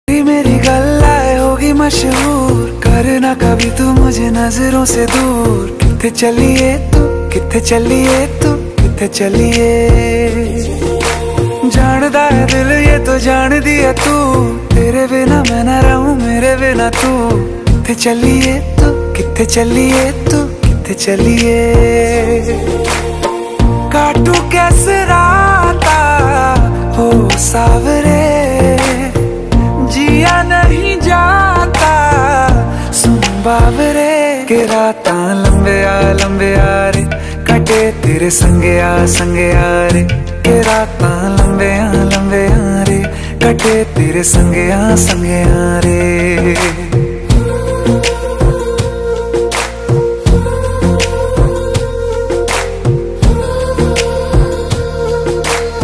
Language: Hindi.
मेरी गल्लाए होगी मशहूर, करना कभी तू मुझे नजरों से दूर। किथे चलिए तू, किथे चलिए तू, किथे चलिए। जानदा है दिल ये तो जान दिया तू, तेरे बिना मैं ना रहूं मेरे बिना तू। किथे चलिए तू, किथे चलिए तू, किथे चलिए। काटू कैसे राता हो सावरे, जिया नहीं जाता सुन बावरे। के राता लंबे आ रे, कटे तेरे संगे आ रे। के राता लंबे आ रे, कटे तेरे संगे आ रे।